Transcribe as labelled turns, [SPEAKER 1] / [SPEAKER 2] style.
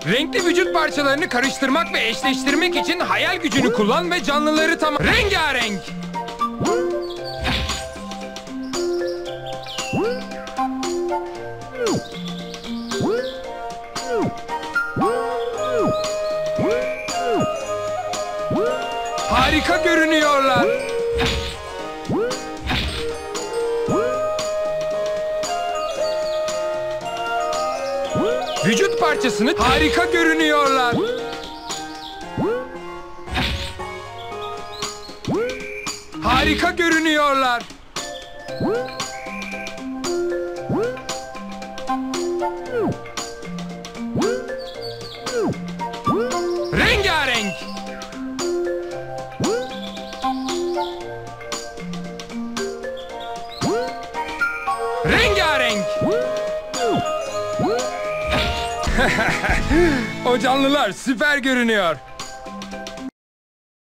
[SPEAKER 1] Renkli vücut parçalarını karıştırmak ve eşleştirmek için hayal gücünü kullan ve canlıları rengarenk. Harika görünüyorlar. Vücut parçasını harika görünüyorlar. Harika görünüyorlar. Rengarenk. Rengarenk. O canlılar süper görünüyor.